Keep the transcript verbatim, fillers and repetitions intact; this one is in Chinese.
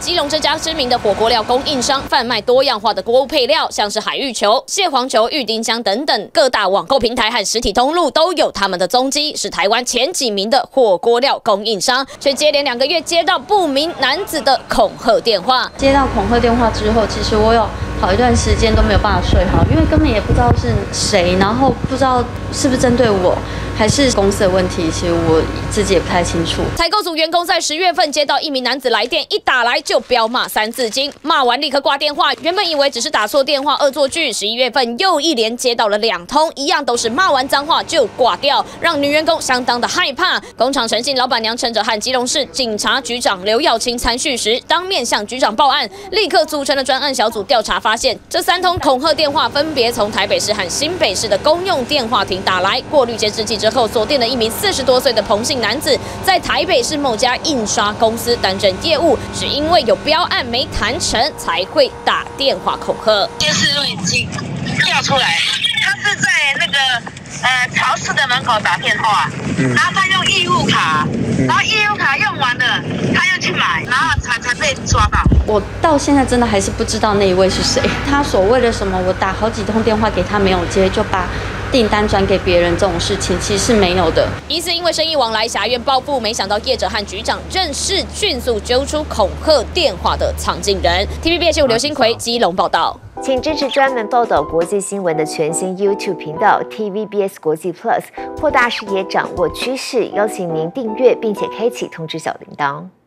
基隆这家知名的火锅料供应商贩卖多样化的锅物配料，像是海芋球、蟹黄球、郁丁香等等，各大网购平台和实体通路都有他们的踪迹，是台湾前几名的火锅料供应商，却接连两个月接到不明男子的恐吓电话。 接到恐吓电话之后，其实我有好一段时间都没有办法睡好，因为根本也不知道是谁，然后不知道是不是针对我，还是公司的问题，其实我自己也不太清楚。 采购组员工在十月份接到一名男子来电，一打来就飙骂三字经，骂完立刻挂电话。原本以为只是打错电话恶作剧，十一月份又一连接到了两通，一样都是骂完脏话就挂掉，让女员工相当的害怕。工厂诚信老板娘趁着和基隆市警察局长刘耀清参叙时，当面向局长报案，立刻组成了专案小组调查，发现这三通恐吓电话分别从台北市和新北市的公用电话亭打来，过滤监视器之后锁定了一名四十多岁的彭姓男子，在台北市某家印刷公司担任业务，是因为有标案没谈成，才会打电话恐吓。 监视录影机调出来，他是在那个呃超市的门口打电话，然后他用义务卡，然后义务卡用完了，他又去买，然后才才被抓到。 我到现在真的还是不知道那一位是谁，他所谓的什么，我打好几通电话给他没有接，就把订单转给别人这种事情，其实是没有的。 疑似因为生意往来挟怨报复，没想到业者和局长认识，迅速揪出恐吓电话的藏镜人。T V B S 新闻刘新奎基隆报道。 请支持专门报道国际新闻的全新 YouTube 频道 T V B S 国际 Plus， 扩大视野，掌握趋势。邀请您订阅并且开启通知小铃铛。